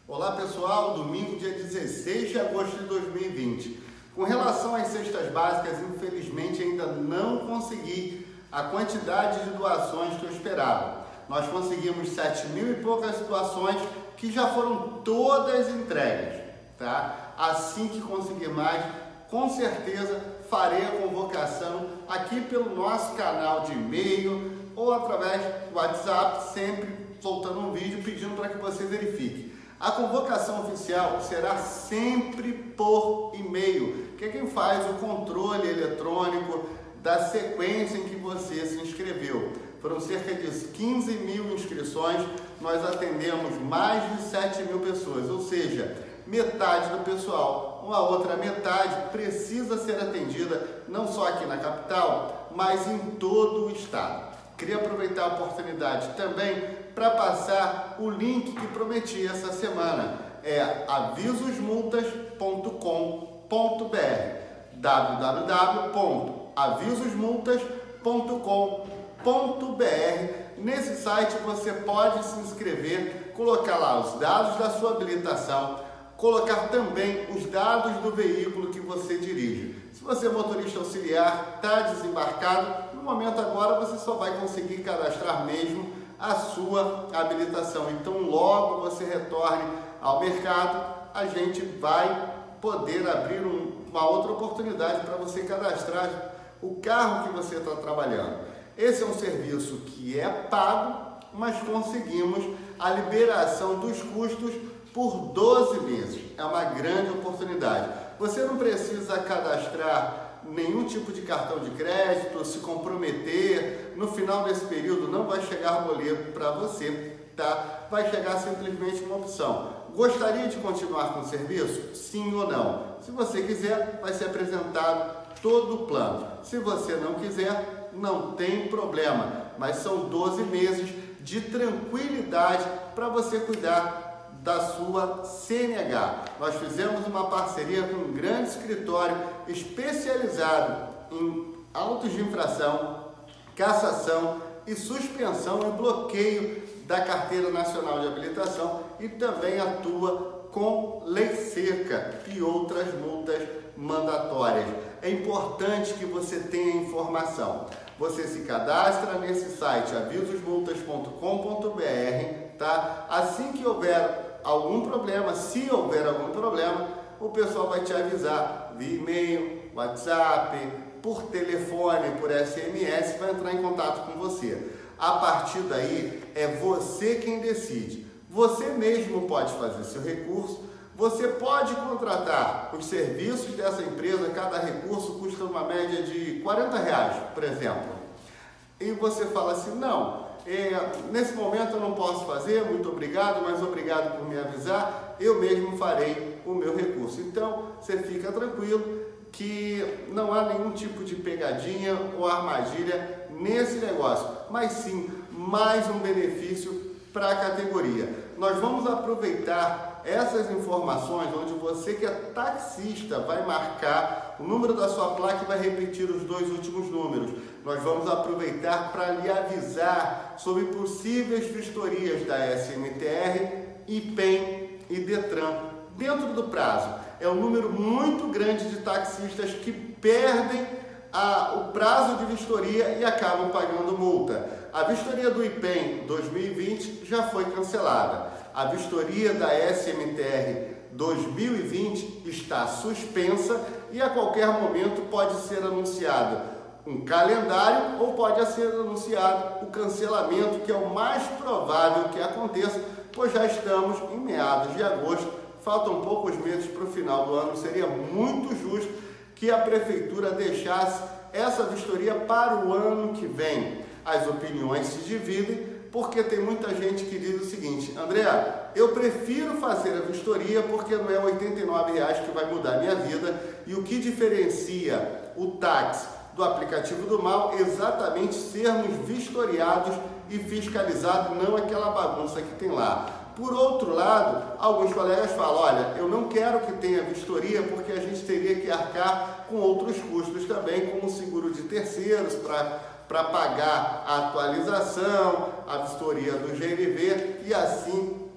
Olá pessoal, domingo dia 16 de agosto de 2020. Com relação às cestas básicas, infelizmente ainda não consegui a quantidade de doações que eu esperava. Nós conseguimos 7.000 e poucas doações que já foram todas entregues, tá? Assim que conseguir mais, com certeza farei a convocação aqui pelo nosso canal de e-mail ou através do WhatsApp, sempre soltando um vídeo pedindo para que você verifique. A convocação oficial será sempre por e-mail, que é quem faz o controle eletrônico da sequência em que você se inscreveu. Foram cerca de 15.000 inscrições, nós atendemos mais de 7.000 pessoas, ou seja, metade do pessoal. Uma outra metade precisa ser atendida não só aqui na capital, mas em todo o estado. Queria aproveitar a oportunidade também para passar o link que prometi essa semana. É avisosmultas.com.br, www.avisosmultas.com.br. Nesse site você pode se inscrever, colocar lá os dados da sua habilitação, colocar também os dados do veículo que você dirige. Se você é motorista auxiliar, está desembarcado, no momento agora você só vai conseguir cadastrar mesmo a sua habilitação. Então logo você retorne ao mercado, a gente vai poder abrir uma outra oportunidade para você cadastrar o carro que você está trabalhando. Esse é um serviço que é pago, mas conseguimos a liberação dos custos por 12 meses. É uma grande oportunidade. Você não precisa cadastrar nenhum tipo de cartão de crédito, se comprometer. No final desse período não vai chegar boleto para você, tá? Vai chegar simplesmente uma opção. Gostaria de continuar com o serviço? Sim ou não? Se você quiser, vai ser apresentado todo o plano. Se você não quiser, não tem problema. Mas são 12 meses de tranquilidade para você cuidar da sua CNH. Nós fizemos uma parceria com um grande escritório especializado em autos de infração, cassação e suspensão e bloqueio da Carteira Nacional de Habilitação e também atua com lei seca e outras multas mandatórias. É importante que você tenha informação. Você se cadastra nesse site avisosmultas.com.br, tá? Assim que houver algum problema, se houver algum problema, o pessoal vai te avisar via e-mail, WhatsApp, por telefone, por SMS, vai entrar em contato com você. A partir daí, é você quem decide. Você mesmo pode fazer seu recurso, você pode contratar os serviços dessa empresa, cada recurso custa uma média de R$40, por exemplo. E você fala assim, não, nesse momento eu não posso fazer, muito obrigado, mas obrigado por me avisar, eu mesmo farei o meu recurso. Então, você fica tranquilo que não há nenhum tipo de pegadinha ou armadilha nesse negócio, mas sim mais um benefício para a categoria. Nós vamos aproveitar essas informações onde você que é taxista vai marcar o número da sua placa e vai repetir os 2 últimos números. Nós vamos aproveitar para lhe avisar sobre possíveis vistorias da SMTR, IPEM e Detran dentro do prazo. É um número muito grande de taxistas que perdem o prazo de vistoria e acabam pagando multa. A vistoria do IPEM 2020 já foi cancelada. A vistoria da SMTR 2020 está suspensa e a qualquer momento pode ser anunciado um calendário ou pode ser anunciado o cancelamento, que é o mais provável que aconteça, pois já estamos em meados de agosto, faltam poucos meses para o final do ano. Seria muito justo que a prefeitura deixasse essa vistoria para o ano que vem. As opiniões se dividem, porque tem muita gente que diz o seguinte, André, eu prefiro fazer a vistoria porque não é R$89 que vai mudar a minha vida, e o que diferencia o táxi do aplicativo do mal é exatamente sermos vistoriados e fiscalizados, não aquela bagunça que tem lá. Por outro lado, alguns colegas falam, olha, eu não quero que tenha vistoria porque a gente teria que arcar com outros custos também, como seguro de terceiros para pagar a atualização, a vistoria do GNV e assim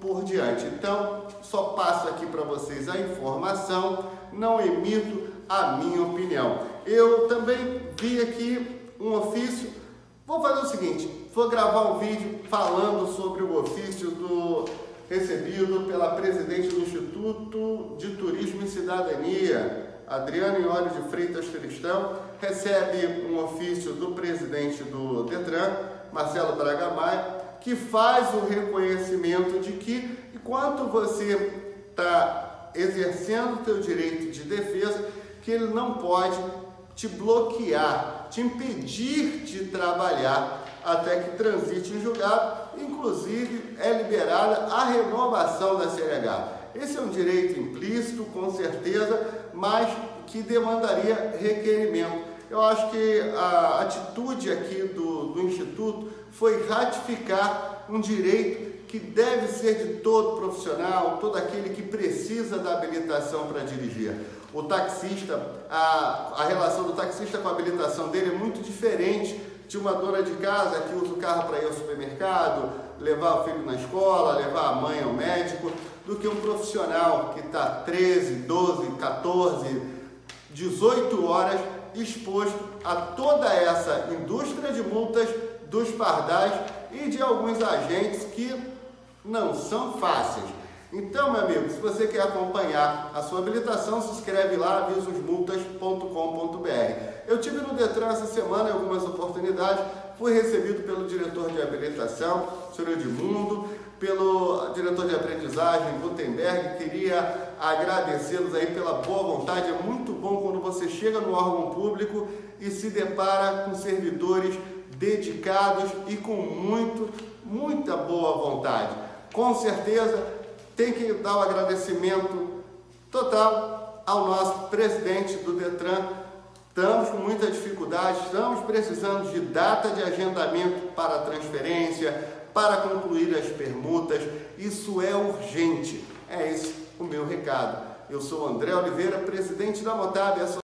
por diante. Então, só passo aqui para vocês a informação, não emito a minha opinião. Eu também vi aqui um ofício, vou fazer o seguinte, vou gravar um vídeo falando sobre o ofício recebido pela presidente do Instituto de Turismo e Cidadania, Adriana Iório de Freitas Cristão, recebe um ofício do presidente do Detran, Marcelo Braga Maia, que faz o reconhecimento de que, enquanto você está exercendo o seu direito de defesa, que ele não pode te bloquear, te impedir de trabalhar até que transite em julgado. Inclusive, é liberada a renovação da CLH. Esse é um direito implícito, com certeza, mas que demandaria requerimento. Eu acho que a atitude aqui do Instituto foi ratificar um direito que deve ser de todo profissional, todo aquele que precisa da habilitação para dirigir. O taxista, a relação do taxista com a habilitação dele é muito diferente de uma dona de casa que usa o carro para ir ao supermercado, levar o filho na escola, levar a mãe ao médico, do que um profissional que está 13, 12, 14, 18 horas exposto a toda essa indústria de multas dos pardais e de alguns agentes que não são fáceis. Então, meu amigo, se você quer acompanhar a sua habilitação, se inscreve lá, avisosmultas.com.br. Eu tive no Detran essa semana em algumas oportunidades, fui recebido pelo diretor de habilitação, senhor Edmundo, pelo diretor de aprendizagem, Gutenberg. Queria agradecê-los aí pela boa vontade. É muito bom quando você chega no órgão público e se depara com servidores dedicados e com muita boa vontade. Com certeza, tem que dar o agradecimento total ao nosso presidente do Detran. Estamos com muita dificuldade, estamos precisando de data de agendamento para transferência, para concluir as permutas. Isso é urgente. É esse o meu recado. Eu sou André Oliveira, presidente da Motab,